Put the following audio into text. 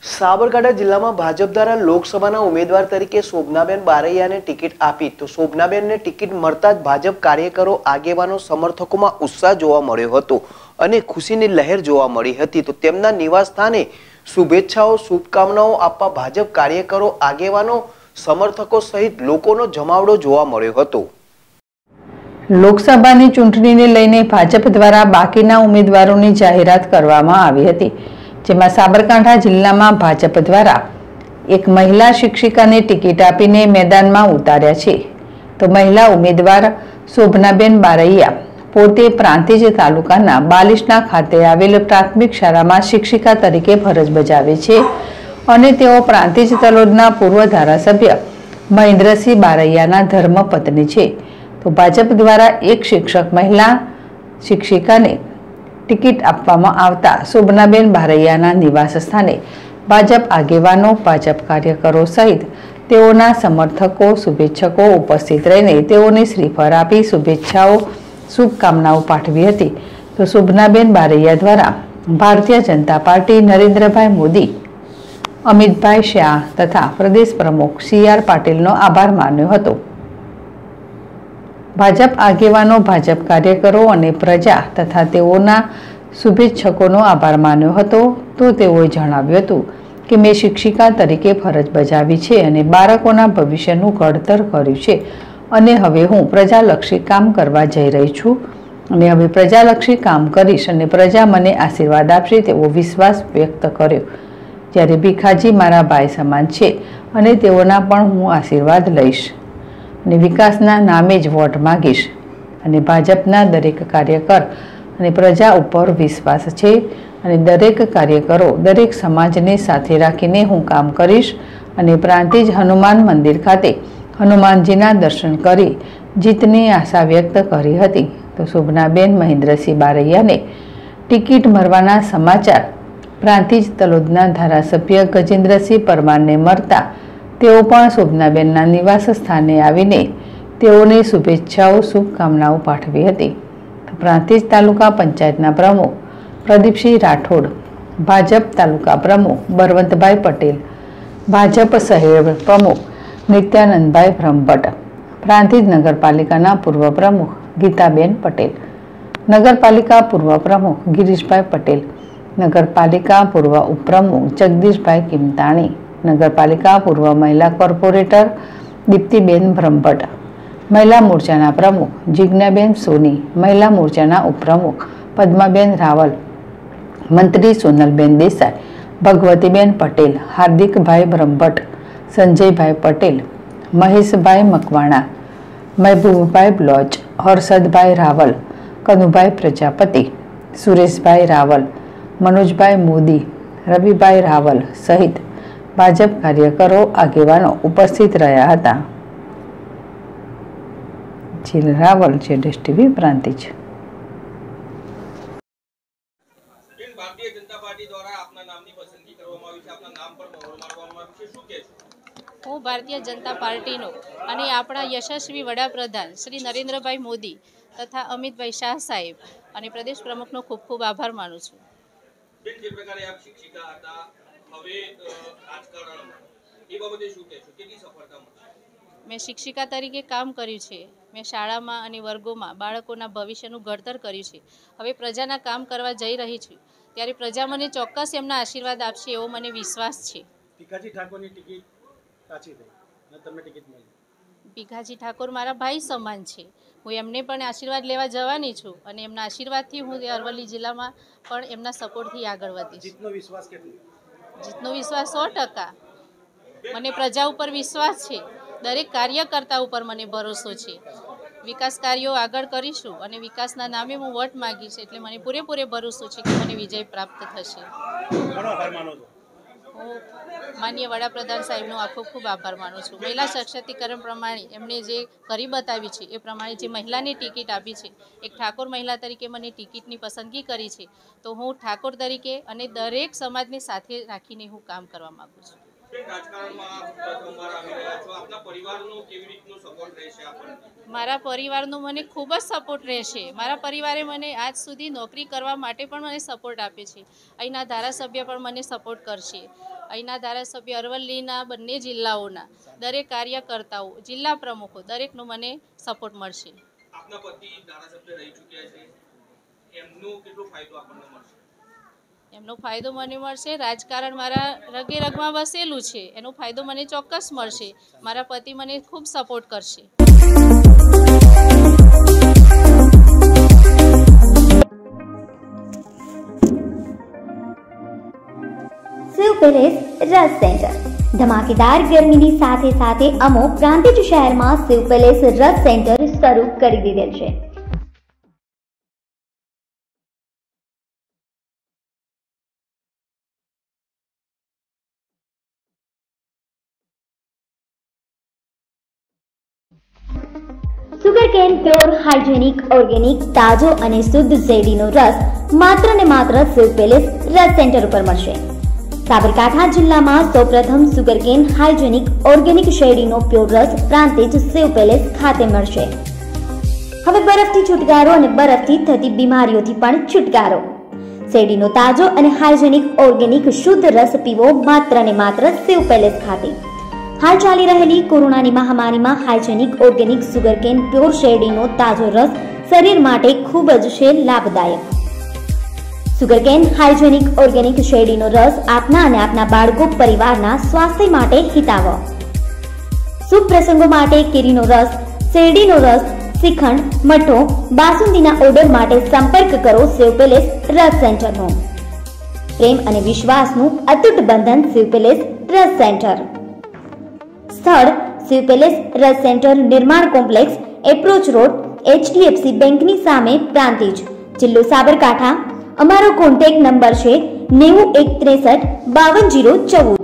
સાબરકાંઠા જિલ્લામાં ભાજપ દ્વારા લોકસભાના ઉમેદવાર તરીકે શોભનાબેન બારૈયાને ટિકિટ આપી તો શોભનાબેનને ટિકિટ મળતા જ ભાજપ કાર્યકરો આગેવાનો સમર્થકોમાં ઉત્સાહ જોવા મળ્યો હતો અને ખુશીની લહેર જોવા મળી હતી। તો તેમના નિવાસ સ્થાને શુભેચ્છાઓ શુભકામનાઓ આપવા ભાજપ કાર્યકરો આગેવાનો સમર્થકો સહિત લોકોનો જમાવડો જોવા મળ્યો હતો। લોકસભાની ચૂંટણીને લઈને ભાજપ દ્વારા બાકીના ઉમેદવારોની જાહેરાત કરવામાં આવી હતી, જેમાં સાબરકાંઠા જિલ્લામાં ભાજપ દ્વારા એક મહિલા શિક્ષિકાને ટિકિટ આપીને મેદાનમાં ઉતાર્યા છે। તો મહિલા ઉમેદવાર શોભનાબેન બારૈયા પોતે પ્રાંતિજ તાલુકાના બાલિશના ખાતે આવેલ પ્રાથમિક શાળામાં શિક્ષિકા તરીકે ફરજ બજાવે છે અને તેઓ પ્રાંતિજ તલોદના પૂર્વ ધારાસભ્ય મહેન્દ્રસિંહ બારૈયાના ધર્મપત્ની છે। તો ભાજપ દ્વારા એક શિક્ષક મહિલા શિક્ષિકાને ટિકિટ આપવામાં આવતા શોભનાબેન બારૈયાના નિવાસ સ્થાને ભાજપ આગેવાનો ભાજપ કાર્યકરો સહિત તેઓના સમર્થકો શુભેચ્છકો ઉપસ્થિત રહીને તેઓને શ્રીફળ આપી શુભેચ્છાઓ શુભકામનાઓ પાઠવી હતી। તો શોભનાબેન બારૈયા દ્વારા ભારતીય જનતા પાર્ટી નરેન્દ્રભાઈ મોદી, અમિતભાઈ શાહ તથા પ્રદેશ પ્રમુખ CR પાટીલનો આભાર માન્યો હતો। ભાજપ આગેવાનો ભાજપ કાર્યકરો અને પ્રજા તથા તેઓના શુભેચ્છકોનો આભાર માન્યો હતો। તો તેઓએ જણાવ્યું હતું કે મેં શિક્ષિકા તરીકે ફરજ બજાવી છે અને બાળકોના ભવિષ્યનું ઘડતર કર્યું છે અને હવે હું પ્રજાલક્ષી કામ કરવા જઈ રહી છું અને હવે પ્રજાલક્ષી કામ કરીશ અને પ્રજા મને આશીર્વાદ આપશે તેવો વિશ્વાસ વ્યક્ત કર્યો। જ્યારે ભીખાજી મારા ભાઈ સમાન છે અને તેઓના પણ હું આશીર્વાદ લઈશ અને વિકાસના નામે જ વોટ માંગીશ અને ભાજપના દરેક કાર્યકર અને પ્રજા ઉપર વિશ્વાસ છે અને દરેક કાર્યકરો દરેક સમાજને સાથે રાખીને હું કામ કરીશ અને પ્રાંતિજ હનુમાન મંદિર ખાતે હનુમાનજીના દર્શન કરી જીતની આશા વ્યક્ત કરી હતી। તો શોભનાબેન મહેન્દ્રસિંહ બારૈયાને ટિકિટ મળવાના સમાચાર પ્રાંતિજ તલોદના ધારાસભ્ય ગજેન્દ્રસિંહ પરમારને મળતા તેઓ પણ શોભનાબેનના નિવાસ સ્થાને આવીને તેઓને શુભેચ્છાઓ શુભકામનાઓ પાઠવી હતી। પ્રાંતિજ તાલુકા પંચાયતના પ્રમુખ પ્રદીપસિંહ રાઠોડ, ભાજપ તાલુકા પ્રમુખ બળવંતભાઈ પટેલ, ભાજપ શહેર પ્રમુખ નિત્યાનંદભાઈ બ્રહ્મભટ્ટ, પ્રાંતિજ નગરપાલિકાના પૂર્વ પ્રમુખ ગીતાબેન પટેલ, નગરપાલિકા પૂર્વ પ્રમુખ ગિરીશભાઈ પટેલ, નગરપાલિકા પૂર્વ ઉપપ્રમુખ જગદીશભાઈ કિમતાણી, નગરપાલિકા પૂર્વ મહિલા કોર્પોરેટર દીપ્તિબેન બ્રહ્મભટ્ટ, મહિલા મોરચાના પ્રમુખ જિજ્ઞાબેન સોની, મહિલા મોરચાના ઉપપ્રમુખ પદ્માબેન રાવલ, મંત્રી સોનલબેન દેસાઈ, ભગવતીબેન પટેલ, હાર્દિકભાઈ બ્રહ્મભટ્ટ, સંજયભાઈ પટેલ, મહેશભાઈ મકવાણા, મહેબૂબભાઈ બ્લોચ, હર્ષદભાઈ રાવલ, કનુભાઈ પ્રજાપતિ, સુરેશભાઈ રાવલ, મનોજભાઈ મોદી, રવિભાઈ રાવલ સહિત ભાજપ કાર્યકરો આગેવાનો ઉપસ્થિત રહ્યા હતા। જીલ રાવલ, ZSTV પ્રાંતિજ। ભારતીય જનતા પાર્ટી દ્વારા આપના નામની પસંદગી કરવામાં આવી છે, આપના નામ પર મહોર મારવામાં આવી છે, શું કહેશો? હું ભારતીય જનતા પાર્ટીનો અને આપણા યશસ્વી વડાપ્રધાન શ્રી નરેન્દ્રભાઈ મોદી તથા અમિતભાઈ શાહ સાહેબ અને પ્રદેશ પ્રમુખનો ખૂબ ખૂબ આભાર માનું છું। જે પ્રકારે આપ શિક્ષિકા હતા, હવે રાજકારણમાં એ બાબતે શું કહેશો? કેટલી સફળતા મળશે? મેં શિક્ષિકા તરીકે કામ કર્યું છે, મેં શાળામાં અને વર્ગોમાં બાળકોના ભવિષ્યનું ઘડતર કર્યું છે। હવે પ્રજાના કામ કરવા જઈ રહી છું ત્યારે પ્રજા મને ચોક્કસ એમના આશીર્વાદ આપશે એવો મને વિશ્વાસ છે। ભીખાજી ઠાકોરની ટિકિટ સાચી થઈ અને તમને ટિકિટ મળી? ભીખાજી ઠાકોર મારા ભાઈ સમાન છે, હું એમને પણ આશીર્વાદ લેવા જવાની છું અને એમના આશીર્વાદથી હું અરવલ્લી જિલ્લામાં પણ એમના સપોર્ટથી આગળ વધીશ। જીતનો વિશ્વાસ કેટલો? જીતનો વિશ્વાસ 100%। મને પ્રજા ઉપર વિશ્વાસ છે, દરેક કાર્યકર્તા ઉપર મને ભરોસો છે। વિકાસ કાર્યો આગળ કરીશું અને વિકાસના નામે હું વોટ માંગીશ એટલે મને પૂરેપૂરો ભરોસો છે કે મને વિજય પ્રાપ્ત થશે। ઘણો આભાર માનો છો? હું માનનીય વડાપ્રધાન સાહેબનો ખૂબ ખૂબ આભાર માનું છું। મહિલા સશક્તિકરણ પ્રમાણે એમણે જે કરી બતાવી છે એ પ્રમાણે જે મહિલાની ટિકિટ આપી છે, એક ઠાકોર મહિલા તરીકે મને ટિકિટની પસંદગી કરી છે, તો હું ઠાકોર તરીકે અને દરેક સમાજને સાથે રાખીને હું કામ કરવા માગું છું। મારા પરિવારનો મને ખૂબ જ સપોર્ટ રહેશે। મારા પરિવારે મને આજ સુધી નોકરી કરવા માટે પણ મને સપોર્ટ આપે છે, અહીંના ધારાસભ્ય પણ મને સપોર્ટ કરશે અહીંના ધારાસભ્ય અરવલ્લીના બંને જિલ્લાઓના દરેક કાર્યકર્તાઓ, જિલ્લા પ્રમુખો દરેકનો મને સપોર્ટ મળશે. આપના પતિ ધારાસભ્ય રહી ચૂક્યા છે, એમનો કેટલો ફાયદો આપણને મળશે? એમનો ફાયદો મને મળશે. રાજકારણ મારા રગે રગમાં વસેલું છે, એનો ફાયદો મને ચોક્કસ મળશે. મારા પતિ મને ખૂબ સપોર્ટ કરશે. શિવ પેલેસ રસ સેન્ટર ધમાકેદાર ગરમીની સાથે સાથે અમો પ્રાંતિજ શહેરમાં શિવ પેલેસ રસ સેન્ટર શરૂ કરી દીધેલ છે. સુગરકેન પ્યોર હાઇજેનિક ઓર્ગેનિક તાજો અને શુદ્ધ શેરડીનો રસ માત્ર ને માત્ર શિવ પેલેસ રસ સેન્ટર ઉપર મળશે. સાબરકાંઠા જિલ્લામાં સૌપ્રથમ સુગરકેન હાઇજેનિક ઓર્ગેનિક શેરડીનો પ્યોર રસ પ્રાંતિજ શિવ પેલેસ ખાતે મળશે. હવે બરફથી છુટકારો અને બરફથી થતી બીમારીઓથી પણ છુટકારો. શેરડીનો તાજો અને હાઇજેનિક ઓર્ગેનિક શુદ્ધ રસ પીવો માત્ર ને માત્ર શિવ પેલેસ ખાતે. હાલ ચાલી રહેલી કોરોનાની મહામારીમાં હાઇજેનિક ઓર્ગેનિક સુગરકેન પ્યોર શેરડીનો તાજો રસ શરીર માટે ખૂબ જ છે લાભદાયક. સુગરકેન હાઇજેનિક ઓર્ગેનિક શેરડીનો રસ આપના અને આપના બાળકો પરિવારના સ્વાસ્થ્ય માટે હિતાવહ. શુભ પ્રસંગો માટે કેરીનો રસ, શેરડીનો રસ, શ્રીખંડ, મઠો, બાસુંદીના ઓર્ડર માટે સંપર્ક કરો શિવ પેલેસ રસ સેન્ટરનો. પ્રેમ અને વિશ્વાસનું અતૂટ બંધન શિવ પેલેસ રસ સેન્ટર. સ્થળ શિવ પેલેસ રસ સેન્ટર, નિર્માણ કોમ્પ્લેક્સ, એપ્રોચ રોડ, HDFC બેંકની સામે, પ્રાંતિજ, જિલ્લો સાબરકાંઠા. અમારો કોન્ટેક્ટ નંબર છે 9163 52 014.